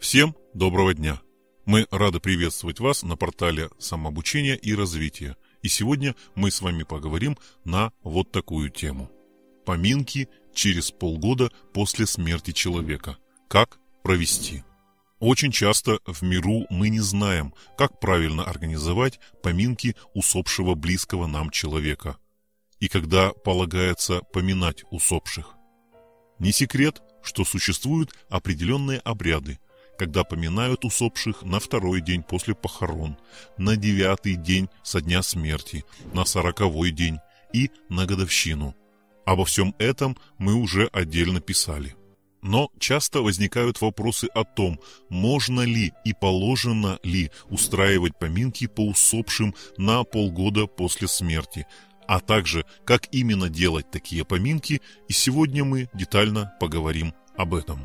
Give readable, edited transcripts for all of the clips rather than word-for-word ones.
Всем доброго дня! Мы рады приветствовать вас на портале самообучения и развития. И сегодня мы с вами поговорим на вот такую тему. Поминки через полгода после смерти человека. Как провести? Очень часто в миру мы не знаем, как правильно организовать поминки усопшего близкого нам человека. И когда полагается поминать усопших. Не секрет, что существуют определенные обряды, когда поминают усопших на 2-й день после похорон, на 9-й день со дня смерти, на 40-й день и на годовщину. Обо всем этом мы уже отдельно писали. Но часто возникают вопросы о том, можно ли и положено ли устраивать поминки по усопшим на полгода после смерти, а также как именно делать такие поминки, и сегодня мы детально поговорим об этом.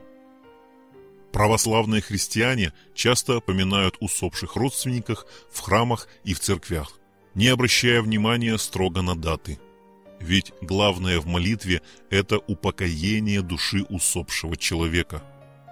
Православные христиане часто поминают усопших родственников в храмах и в церквях, не обращая внимания строго на даты. Ведь главное в молитве – это упокоение души усопшего человека.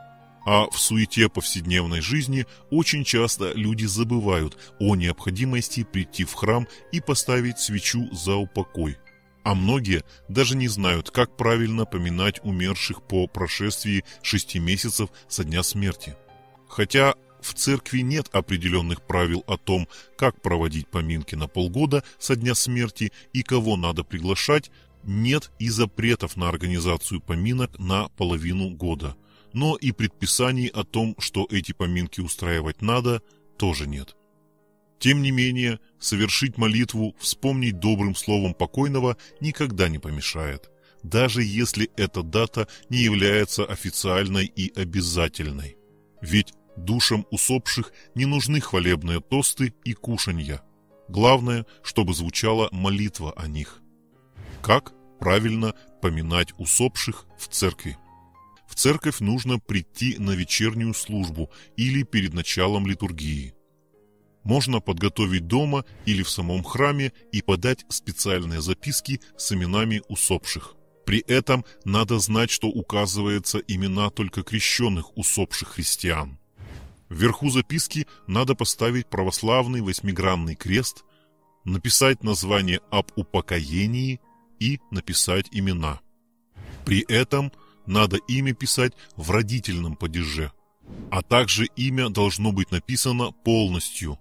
А в суете повседневной жизни очень часто люди забывают о необходимости прийти в храм и поставить свечу за упокой. А многие даже не знают, как правильно поминать умерших по прошествии 6 месяцев со дня смерти. Хотя в церкви нет определенных правил о том, как проводить поминки на полгода со дня смерти и кого надо приглашать, нет и запретов на организацию поминок на половину года. Но и предписаний о том, что эти поминки устраивать надо, тоже нет. Тем не менее, совершить молитву, вспомнить добрым словом покойного никогда не помешает, даже если эта дата не является официальной и обязательной. Ведь душам усопших не нужны хвалебные тосты и кушанья. Главное, чтобы звучала молитва о них. Как правильно поминать усопших в церкви? В церковь нужно прийти на вечернюю службу или перед началом литургии. Можно подготовить дома или в самом храме и подать специальные записки с именами усопших. При этом надо знать, что указываются имена только крещенных усопших христиан. Вверху записки надо поставить православный 8-гранный крест, написать название об упокоении и написать имена. При этом надо имя писать в родительном падеже, а также имя должно быть написано полностью.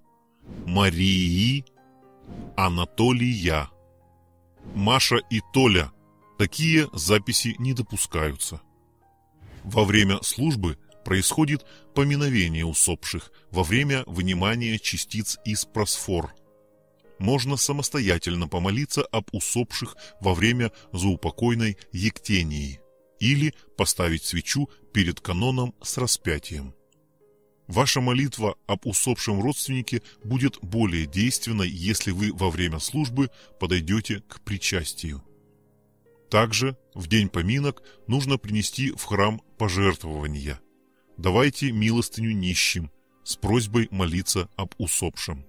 Марии, Анатолия, Маша и Толя. Такие записи не допускаются. Во время службы происходит поминовение усопших во время вынимания частиц из просфор. Можно самостоятельно помолиться об усопших во время заупокойной ектении или поставить свечу перед каноном с распятием. Ваша молитва об усопшем родственнике будет более действенной, если вы во время службы подойдете к причастию. Также в день поминок нужно принести в храм пожертвования. Давайте милостыню нищим с просьбой молиться об усопшем.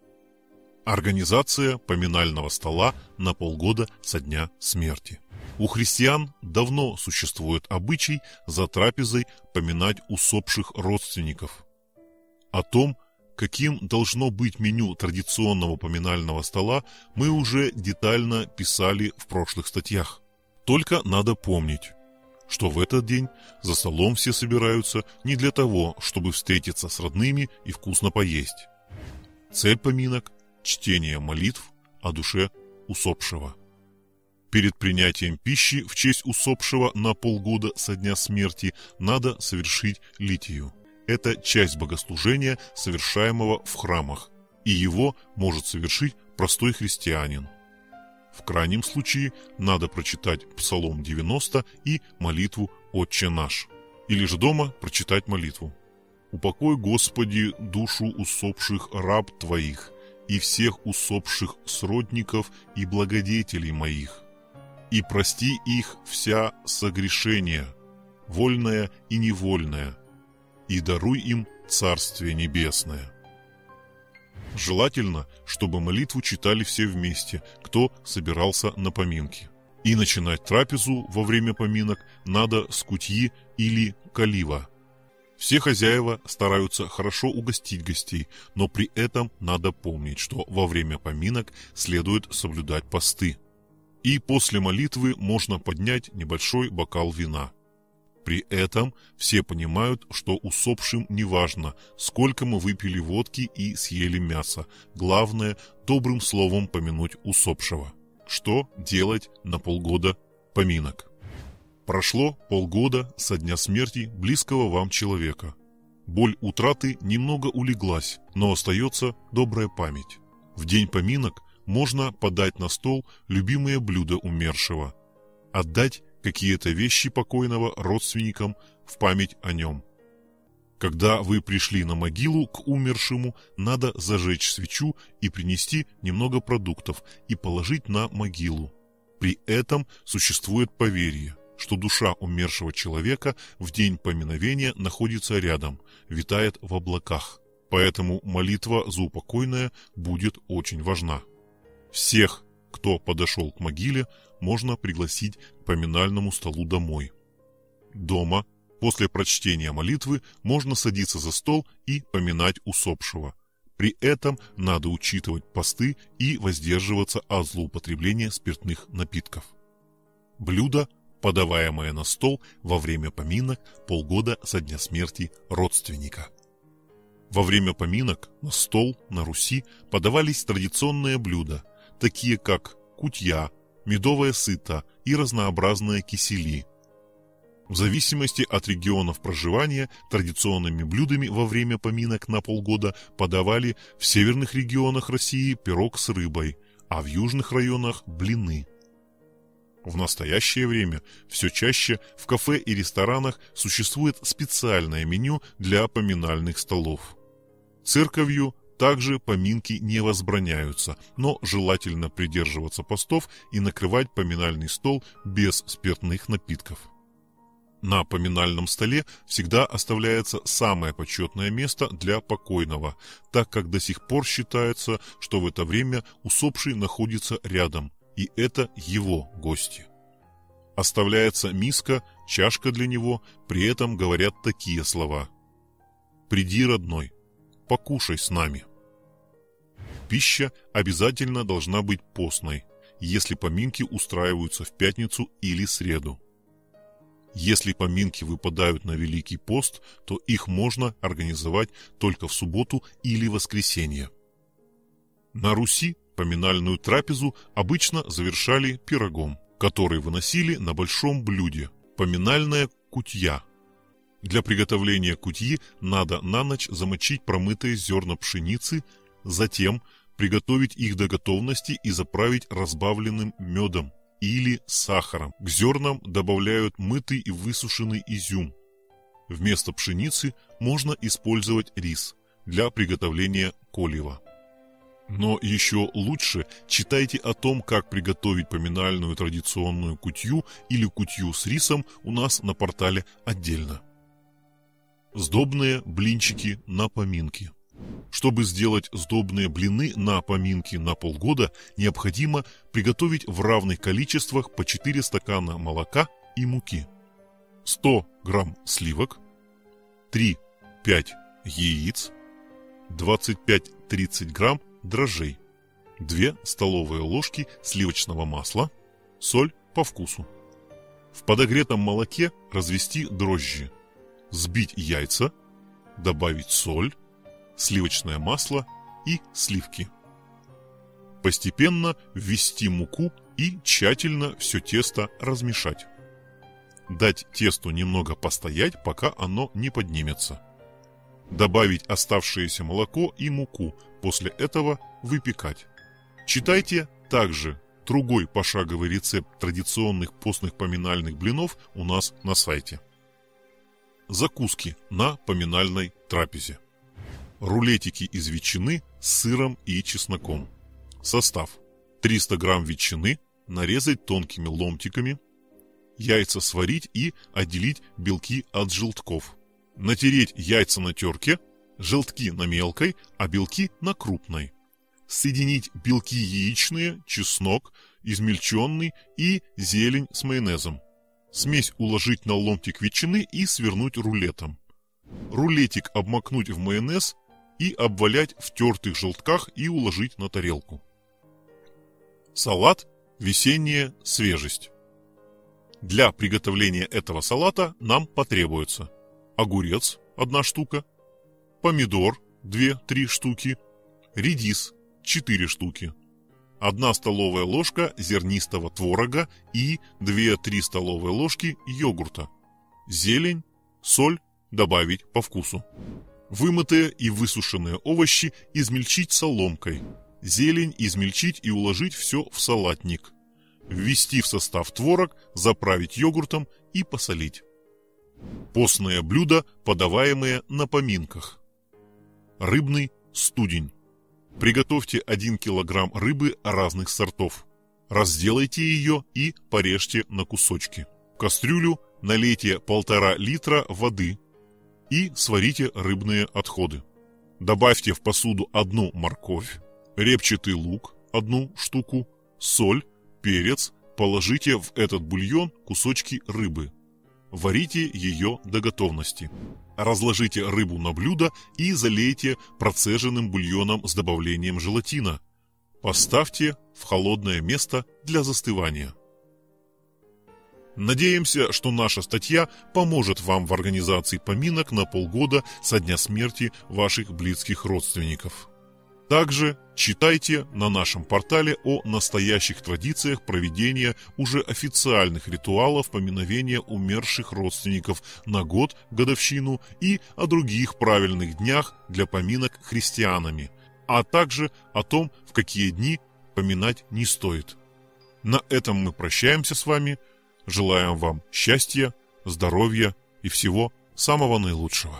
Организация поминального стола на полгода со дня смерти. У христиан давно существует обычай за трапезой поминать усопших родственников. О том, каким должно быть меню традиционного поминального стола, мы уже детально писали в прошлых статьях. Только надо помнить, что в этот день за столом все собираются не для того, чтобы встретиться с родными и вкусно поесть. Цель поминок – чтение молитв о душе усопшего. Перед принятием пищи в честь усопшего на полгода со дня смерти надо совершить литию. Это часть богослужения, совершаемого в храмах, и его может совершить простой христианин. В крайнем случае надо прочитать Псалом 90 и молитву «Отче наш», или же дома прочитать молитву. «Упокой, Господи, душу усопших раб Твоих и всех усопших сродников и благодетелей моих, и прости их вся согрешения, вольное и невольное, и даруй им Царствие Небесное». Желательно, чтобы молитву читали все вместе, кто собирался на поминки. И начинать трапезу во время поминок надо с кутьи или калива. Все хозяева стараются хорошо угостить гостей, но при этом надо помнить, что во время поминок следует соблюдать посты. И после молитвы можно поднять небольшой бокал вина. При этом все понимают, что усопшим не важно, сколько мы выпили водки и съели мясо. Главное, добрым словом помянуть усопшего. Что делать на полгода поминок? Прошло полгода со дня смерти близкого вам человека. Боль утраты немного улеглась, но остается добрая память. В день поминок можно подать на стол любимые блюда умершего, отдать какие-то вещи покойного родственникам в память о нем. Когда вы пришли на могилу к умершему, надо зажечь свечу и принести немного продуктов и положить на могилу. При этом существует поверье, что душа умершего человека в день поминовения находится рядом, витает в облаках. Поэтому молитва за упокойное будет очень важна. Всех, кто подошел к могиле, можно пригласить к поминальному столу домой. Дома, после прочтения молитвы, можно садиться за стол и поминать усопшего. При этом надо учитывать посты и воздерживаться от злоупотребления спиртных напитков. Блюдо, подаваемое на стол во время поминок полгода со дня смерти родственника. Во время поминок на стол на Руси подавались традиционные блюда, такие как кутья, медовое сыто и разнообразные кисели. В зависимости от регионов проживания традиционными блюдами во время поминок на полгода подавали в северных регионах России пирог с рыбой, а в южных районах – блины. В настоящее время все чаще в кафе и ресторанах существует специальное меню для поминальных столов. Церковью также поминки не возбраняются, но желательно придерживаться постов и накрывать поминальный стол без спиртных напитков. На поминальном столе всегда оставляется самое почетное место для покойного, так как до сих пор считается, что в это время усопший находится рядом, и это его гости. Оставляется миска, чашка для него, при этом говорят такие слова: «Приди, родной, покушай с нами». Пища обязательно должна быть постной, если поминки устраиваются в пятницу или среду. Если поминки выпадают на Великий пост, то их можно организовать только в субботу или воскресенье. На Руси поминальную трапезу обычно завершали пирогом, который выносили на большом блюде – поминальная кутья. Для приготовления кутьи надо на ночь замочить промытые зерна пшеницы, затем приготовить их до готовности и заправить разбавленным медом или сахаром. К зернам добавляют мытый и высушенный изюм. Вместо пшеницы можно использовать рис для приготовления колева. Но еще лучше читайте о том, как приготовить поминальную традиционную кутью или кутью с рисом у нас на портале отдельно. Сдобные блинчики на поминки. Чтобы сделать сдобные блины на поминки на полгода, необходимо приготовить в равных количествах по 4 стакана молока и муки, 100 грамм сливок, 3-5 яиц, 25-30 грамм дрожжей, 2 столовые ложки сливочного масла, соль по вкусу. В подогретом молоке развести дрожжи, взбить яйца, добавить соль, сливочное масло и сливки. Постепенно ввести муку и тщательно все тесто размешать. Дать тесту немного постоять, пока оно не поднимется. Добавить оставшееся молоко и муку, после этого выпекать. Читайте также другой пошаговый рецепт традиционных постных поминальных блинов у нас на сайте. Закуски на поминальной трапезе. Рулетики из ветчины с сыром и чесноком. Состав: 300 грамм ветчины, нарезать тонкими ломтиками, яйца сварить и отделить белки от желтков, натереть яйца на терке, желтки на мелкой, а белки на крупной, соединить белки яичные, чеснок, измельченный и зелень с майонезом. Смесь уложить на ломтик ветчины и свернуть рулетом. Рулетик обмакнуть в майонез и обвалять в тертых желтках и уложить на тарелку. Салат «Весенняя свежесть». Для приготовления этого салата нам потребуется огурец 1 штука, помидор 2-3 штуки, редис 4 штуки, 1 столовая ложка зернистого творога и 2-3 столовые ложки йогурта, зелень, соль добавить по вкусу. Вымытые и высушенные овощи измельчить соломкой, зелень измельчить и уложить все в салатник. Ввести в состав творог, заправить йогуртом и посолить. Постное блюдо, подаваемое на поминках. Рыбный студень. Приготовьте 1 килограмм рыбы разных сортов. Разделайте ее и порежьте на кусочки. В кастрюлю налейте 1,5 литра воды и сварите рыбные отходы. Добавьте в посуду 1 морковь, репчатый лук 1 штуку, соль, перец, положите в этот бульон кусочки рыбы. Варите ее до готовности. Разложите рыбу на блюдо и залейте процеженным бульоном с добавлением желатина. Поставьте в холодное место для застывания. Надеемся, что наша статья поможет вам в организации поминок на полгода со дня смерти ваших близких родственников. Также читайте на нашем портале о настоящих традициях проведения уже официальных ритуалов поминовения умерших родственников на год, годовщину и о других правильных днях для поминок христианами, а также о том, в какие дни поминать не стоит. На этом мы прощаемся с вами. Желаем вам счастья, здоровья и всего самого наилучшего.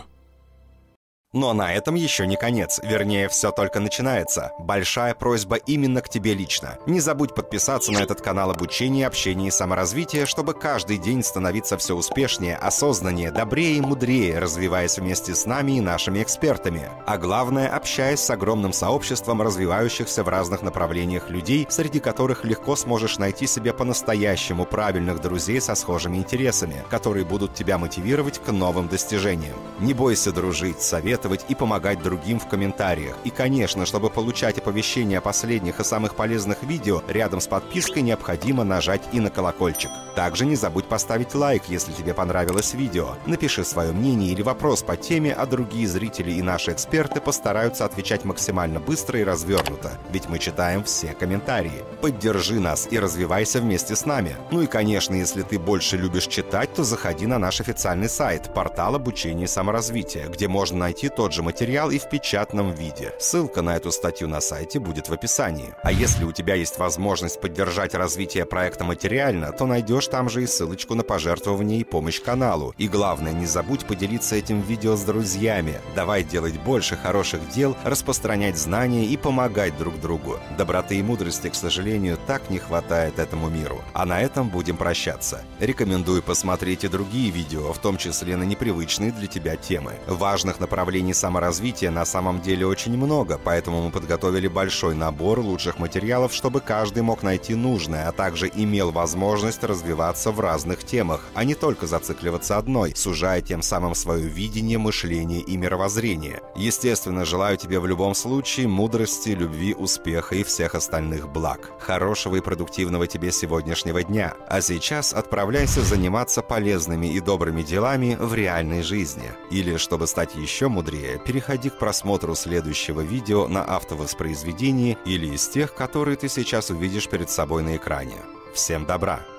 Но на этом еще не конец, вернее, все только начинается. Большая просьба именно к тебе лично. Не забудь подписаться на этот канал обучения, общения и саморазвития, чтобы каждый день становиться все успешнее, осознаннее, добрее и мудрее, развиваясь вместе с нами и нашими экспертами. А главное, общаясь с огромным сообществом развивающихся в разных направлениях людей, среди которых легко сможешь найти себе по-настоящему правильных друзей со схожими интересами, которые будут тебя мотивировать к новым достижениям. Не бойся дружить, советовать и помогать другим в комментариях. И, конечно, чтобы получать оповещения о последних и самых полезных видео, рядом с подпиской необходимо нажать и на колокольчик. Также не забудь поставить лайк, если тебе понравилось видео. Напиши свое мнение или вопрос по теме, а другие зрители и наши эксперты постараются отвечать максимально быстро и развернуто, ведь мы читаем все комментарии. Поддержи нас и развивайся вместе с нами. Ну и, конечно, если ты больше любишь читать, то заходи на наш официальный сайт, портал обучения и саморазвития, где можно найти тот же материал и в печатном виде. Ссылка на эту статью на сайте будет в описании. А если у тебя есть возможность поддержать развитие проекта материально, то найдешь там же и ссылочку на пожертвование и помощь каналу. И главное, не забудь поделиться этим видео с друзьями. Давай делать больше хороших дел, распространять знания и помогать друг другу. Доброты и мудрости, к сожалению, так не хватает этому миру. А на этом будем прощаться. Рекомендую посмотреть и другие видео, в том числе на непривычные для тебя темы. Важных направлений саморазвития на самом деле очень много, поэтому мы подготовили большой набор лучших материалов, чтобы каждый мог найти нужное, а также имел возможность развиваться в разных темах, а не только зацикливаться одной, сужая тем самым свое видение, мышление и мировоззрение. Естественно, желаю тебе в любом случае мудрости, любви, успеха и всех остальных благ. Хорошего и продуктивного тебе сегодняшнего дня. А сейчас отправляйся заниматься полезными и добрыми делами в реальной жизни. Или, чтобы стать еще мудрее, переходи к просмотру следующего видео на автовоспроизведении или из тех, которые ты сейчас увидишь перед собой на экране. Всем добра!